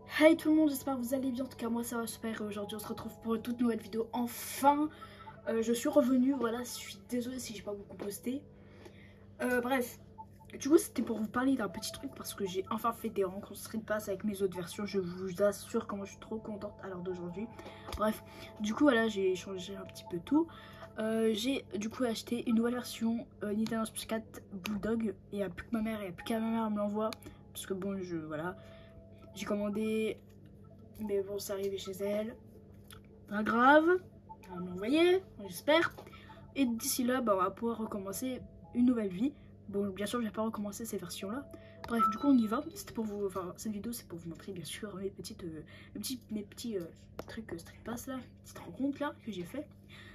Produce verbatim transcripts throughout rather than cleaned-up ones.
Hey tout le monde, j'espère que vous allez bien. En tout cas moi ça va super et aujourd'hui on se retrouve pour une toute nouvelle vidéo. Enfin euh, je suis revenue, voilà, je suis désolée si j'ai pas beaucoup posté. euh, Bref, du coup c'était pour vous parler d'un petit truc parce que j'ai enfin fait des rencontres Street Pass avec mes autres versions. Je vous assure comment je suis trop contente à l'heure d'aujourd'hui. Bref, du coup voilà, j'ai changé un petit peu tout. euh, J'ai du coup acheté une nouvelle version euh, Nintendo soixante quatre Bulldog. Et il n'y a plus que ma mère, il n'y a plus qu'à ma mère me l'envoie. Parce que bon, je voilà, j'ai commandé, mais bon, c'est arrivé chez elle. Pas grave, elle va me l'envoyer, j'espère. Et d'ici là, bah, on va pouvoir recommencer une nouvelle vie. Bon, bien sûr, je vais pas recommencer ces versions-là. Bref, du coup, on y va. C'était pour vous, enfin, cette vidéo, c'est pour vous montrer, bien sûr, mes petites, euh, mes petits, mes petits euh, trucs euh, Street Pass là, mes petites rencontres là que j'ai fait.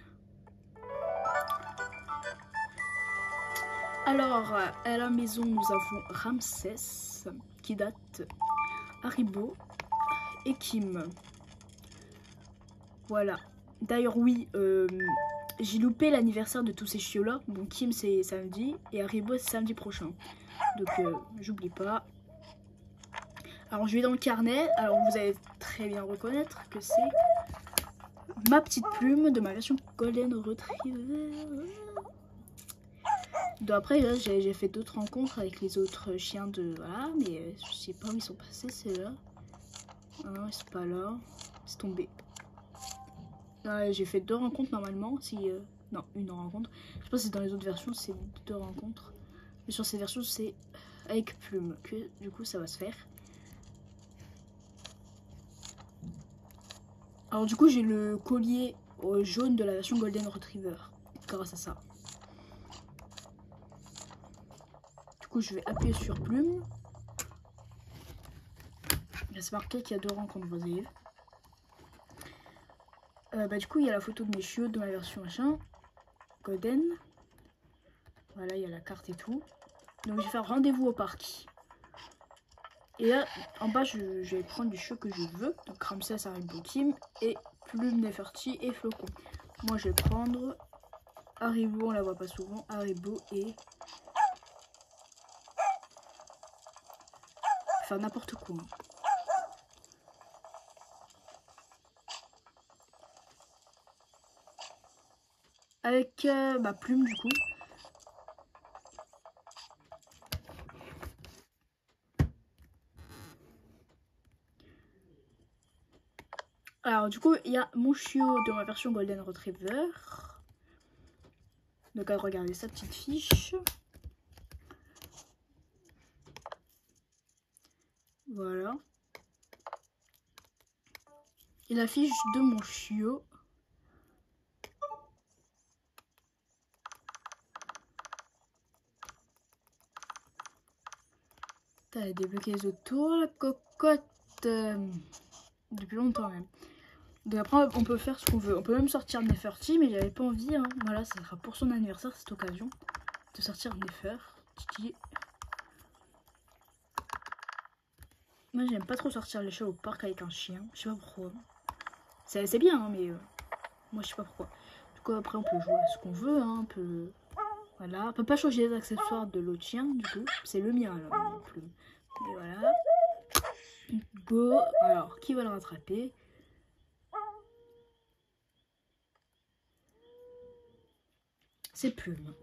Alors, euh, à la maison, nous avons Ramsès, qui date, Haribo et Kim. Voilà. D'ailleurs, oui, euh, j'ai loupé l'anniversaire de tous ces chiots là. Bon, Kim c'est samedi et Haribo c'est samedi prochain. Donc, euh, j'oublie pas. Alors, je vais dans le carnet. Alors, vous allez très bien reconnaître que c'est ma petite plume de ma version Golden Retriever. Donc, après, j'ai fait d'autres rencontres avec les autres chiens de. Voilà, mais euh, je sais pas où ils sont passés, c'est là. Ah, c'est pas là. C'est tombé. Ouais, j'ai fait deux rencontres normalement. Si, euh, non, une rencontre. Je sais pas si dans les autres versions c'est deux rencontres. Mais sur ces versions c'est avec plume que du coup ça va se faire. Alors du coup j'ai le collier jaune de la version Golden Retriever grâce à ça. Du coup je vais appuyer sur plume. Là c'est marqué qu'il y a deux rencontres, vous avez vu. Euh, bah du coup il y a la photo de mes chiots dans la version machin Golden. Voilà, il y a la carte et tout. Donc je vais faire rendez-vous au parc. Et là, en bas, je, je vais prendre du chiot que je veux. Donc Ramsès, Haribo, Kim et Plume, Neferti et Flocon. Moi, je vais prendre Haribo, on la voit pas souvent. Haribo et... Enfin, n'importe quoi. Avec euh, bah, Plume, du coup. Alors, du coup, il y a mon chiot de ma version Golden Retriever. Donc, à regarder sa petite fiche. Voilà. Et la fiche de mon chiot. Elle a débloqué les autour, la cocotte. Euh, depuis longtemps même. Donc après on peut faire ce qu'on veut. On peut même sortir Neferti, mais j'avais pas envie. Hein. Voilà, ça sera pour son anniversaire cette occasion de sortir Neferti. Moi j'aime pas trop sortir les chats au parc avec un chien. Je sais pas pourquoi. C'est bien, hein, mais euh, moi je sais pas pourquoi. Du coup après on peut jouer à ce qu'on veut. Hein, on peut... Voilà, on peut pas changer les accessoires de l'autre chien du coup. C'est le mien là non plus. Et voilà. Go. Alors qui va le rattraper? C'est Plume.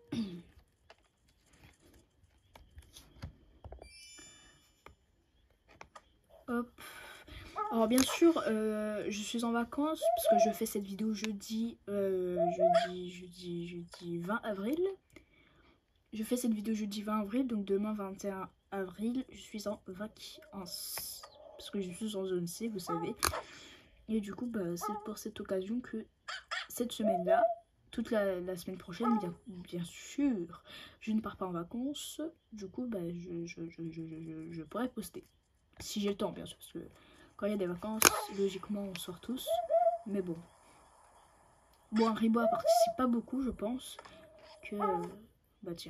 Hop. Alors bien sûr, euh, je suis en vacances parce que je fais cette vidéo jeudi, euh, jeudi, jeudi, jeudi vingt avril. Je fais cette vidéo jeudi vingt avril, donc demain vingt et un avril, je suis en vacances parce que je suis en zone C, vous savez. Et du coup, bah, c'est pour cette occasion que cette semaine-là, toute la, la semaine prochaine, bien, bien sûr, je ne pars pas en vacances. Du coup, bah, je, je, je, je, je, je pourrais poster. Si j'ai le temps, bien sûr, parce que quand il y a des vacances, logiquement, on sort tous. Mais bon. Bon, Haribo participe pas beaucoup, je pense. Que... Bah tiens.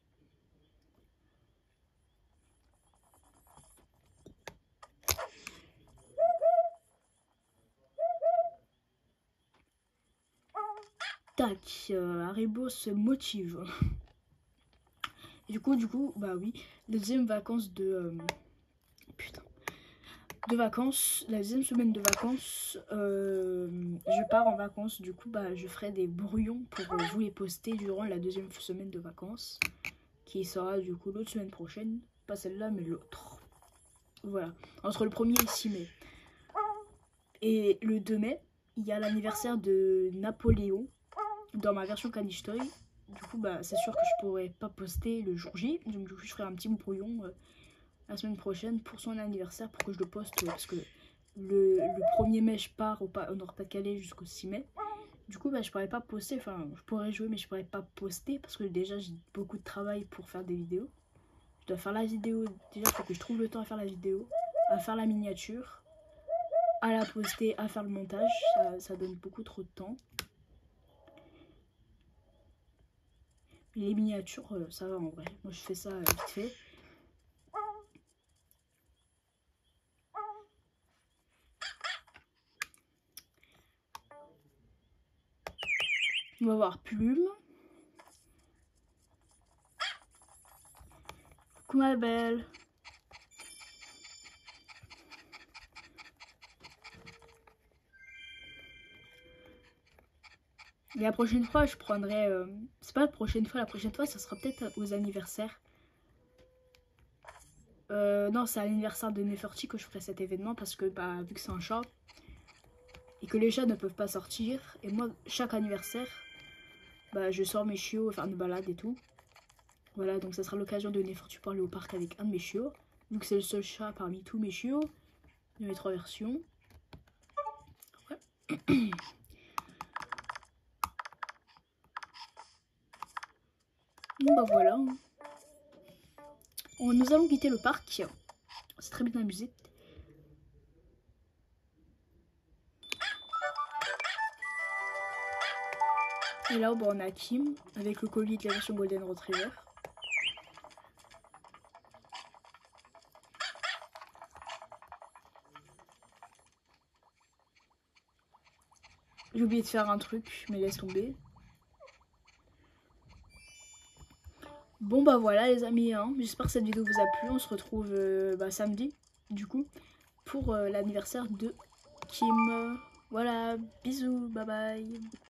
Tac, euh, Haribo se motive. Et du coup, du coup, bah oui. Deuxième vacances de... Euh... Putain. de vacances, la deuxième semaine de vacances, euh, je pars en vacances. Du coup, bah, je ferai des brouillons pour euh, vous les poster durant la deuxième semaine de vacances, qui sera du coup l'autre semaine prochaine, pas celle-là, mais l'autre. Voilà, entre le premier et le six mai. Et le deux mai, il y a l'anniversaire de Napoléon dans ma version Caniche Toy. Du coup, bah, c'est sûr que je pourrais pas poster le jour J. Donc, du coup, je ferai un petit brouillon euh, la semaine prochaine pour son anniversaire pour que je le poste. Euh, parce que le, le premier mai, je pars au, au Nord-Pas-de-Calais jusqu'au six mai. Du coup, bah, je pourrais pas poster. Enfin, je pourrais jouer, mais je pourrais pas poster parce que déjà, j'ai beaucoup de travail pour faire des vidéos. Je dois faire la vidéo. Déjà, il faut que je trouve le temps à faire la vidéo, à faire la miniature, à la poster, à faire le montage. Ça, ça donne beaucoup trop de temps. Les miniatures, euh, ça va en vrai. Moi, je fais ça euh, vite fait. On va voir Plume. Coucou ma belle. Et la prochaine fois, je prendrai... Euh, c'est pas la prochaine fois, la prochaine fois, ça sera peut-être aux anniversaires. Euh, non, c'est à l'anniversaire de Neferti que je ferai cet événement parce que, bah, vu que c'est un chat et que les chats ne peuvent pas sortir, et moi, chaque anniversaire, bah, je sors mes chiots faire une balade et tout. Voilà, donc ça sera l'occasion de Neferti pour aller au parc avec un de mes chiots. Vu que c'est le seul chat parmi tous mes chiots, de mes trois versions. Ouais. Bon bah voilà. On, nous allons quitter le parc. On s'est très bien amusé. Et là, bon, on a Kim avec le colis de la version Golden Retriever. J'ai oublié de faire un truc, mais laisse tomber. Bon bah voilà les amis, hein. J'espère que cette vidéo vous a plu. On se retrouve euh, bah, samedi, du coup, pour euh, l'anniversaire de Kim. Voilà, bisous, bye bye.